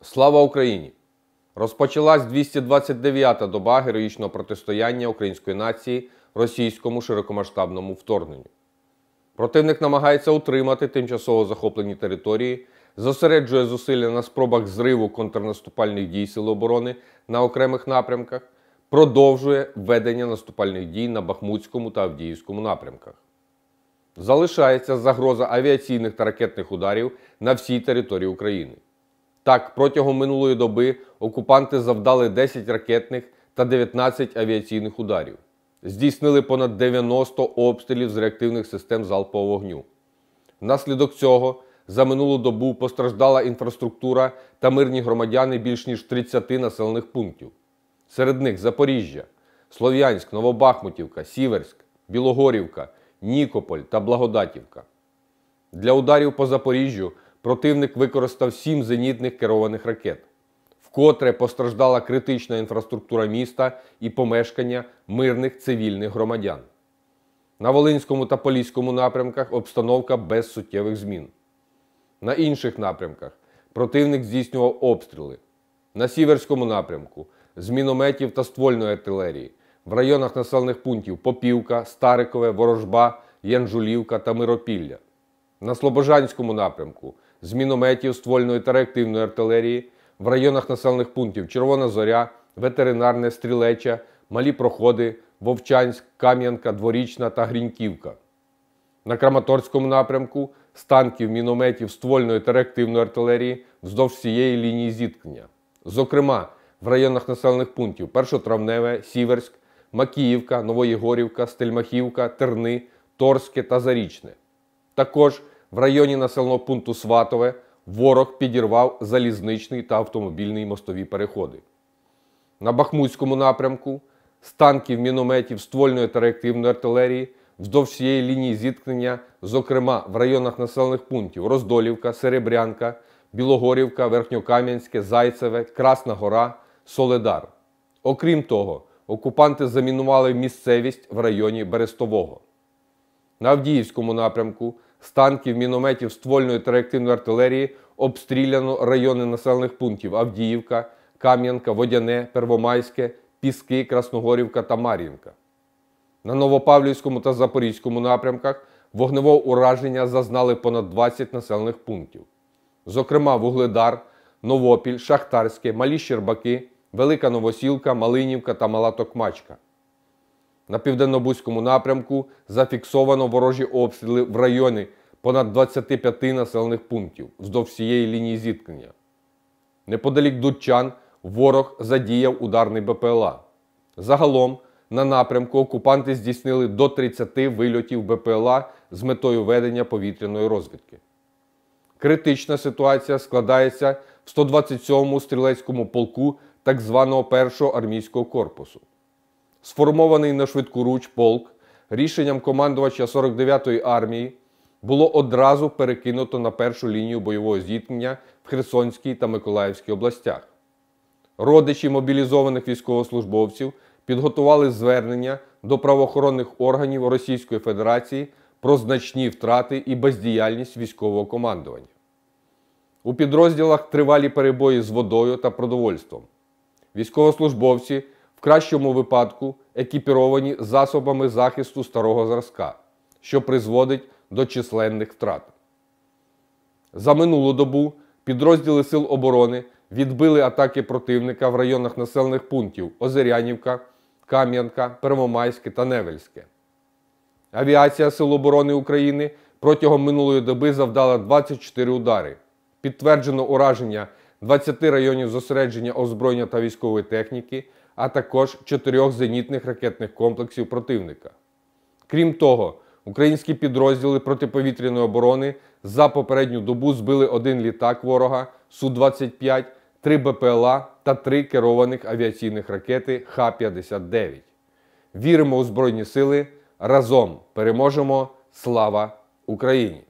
Слава Україні! Розпочалась 229-та доба героїчного протистояння української нації російському широкомасштабному вторгненню. Противник намагається утримати тимчасово захоплені території, зосереджує зусилля на спробах зриву контрнаступальних дій Сил оборони на окремих напрямках, продовжує ведення наступальних дій на Бахмутському та Авдіївському напрямках. Залишається загроза авіаційних та ракетних ударів на всій території України. Так, протягом минулої доби окупанти завдали 10 ракетних та 19 авіаційних ударів. Здійснили понад 90 обстрілів з реактивних систем залпового вогню. Внаслідок цього за минулу добу постраждала інфраструктура та мирні громадяни більш ніж 30 населених пунктів. Серед них Запоріжжя, Слов'янськ, Новобахмутівка, Сіверськ, Білогорівка, Нікополь та Благодатівка. Для ударів по Запоріжжю противник використав 7 зенітних керованих ракет. Вкотре постраждала критична інфраструктура міста і помешкання мирних цивільних громадян. На Волинському та Поліському напрямках обстановка без суттєвих змін. На інших напрямках противник здійснював обстріли. На Сіверському напрямку з мінометів та ствольної артилерії, в районах населених пунктів Попівка, Старикове, Ворожба, Янжулівка та Миропілля. На Слобожанському напрямку з мінометів, ствольної та реактивної артилерії, в районах населених пунктів Червона Зоря, Ветеринарне, Стрілеча, Малі Проходи, Вовчанськ, Кам'янка, Дворічна та Гріньківка. На Краматорському напрямку з танків, мінометів, ствольної та реактивної артилерії вздовж всієї лінії зіткнення. Зокрема, в районах населених пунктів Першотравневе, Сіверськ, Макіївка, Новоєгорівка, Стельмахівка, Терни, Торське та Зарічне. Також в районі населеного пункту Сватове ворог підірвав залізничний та автомобільний мостові переходи. На Бахмутському напрямку з танків, мінометів, ствольної та реактивної артилерії вздовж всієї лінії зіткнення, зокрема в районах населених пунктів Роздолівка, Серебрянка, Білогорівка, Верхньокам'янське, Зайцеве, Красна Гора, Соледар. Окрім того, окупанти замінували місцевість в районі Берестового. На Авдіївському напрямку з танків, мінометів, ствольної та реактивної артилерії обстріляно райони населених пунктів Авдіївка, Кам'янка, Водяне, Первомайське, Піски, Красногорівка та Мар'їнка. На Новопавлівському та Запорізькому напрямках вогневого ураження зазнали понад 20 населених пунктів. Зокрема, Вугледар, Новопіль, Шахтарське, Малі Щербаки, Велика Новосілка, Малинівка та Мала Токмачка. На Південно-Бузькому напрямку зафіксовано ворожі обстріли в районі понад 25 населених пунктів вздовж всієї лінії зіткнення. Неподалік Дудчан ворог задіяв ударний БПЛА. Загалом на напрямку окупанти здійснили до 30 вильотів БПЛА з метою ведення повітряної розвідки. Критична ситуація складається в 127-му стрілецькому полку так званого 1-го армійського корпусу. Сформований на швидкоруч полк рішенням командувача 49-ї армії було одразу перекинуто на першу лінію бойового зіткнення в Херсонській та Миколаївській областях. Родичі мобілізованих військовослужбовців підготували звернення до правоохоронних органів Російської Федерації про значні втрати і бездіяльність військового командування. У підрозділах тривалі перебої з водою та продовольством. Військовослужбовці в кращому випадку екіпіровані засобами захисту старого зразка, що призводить до численних втрат. За минулу добу підрозділи Сил оборони відбили атаки противника в районах населених пунктів Озерянівка, Кам'янка, Первомайське та Невельське. Авіація Сил оборони України протягом минулої доби завдала 24 удари. Підтверджено ураження 20 районів зосередження озброєння та військової техніки, а також 4 зенітних ракетних комплексів противника. Крім того, українські підрозділи протиповітряної оборони за попередню добу збили 1 літак ворога Су-25, 3 БПЛА та 3 керованих авіаційних ракети Х-59. Віримо у Збройні Сили, разом переможемо! Слава Україні!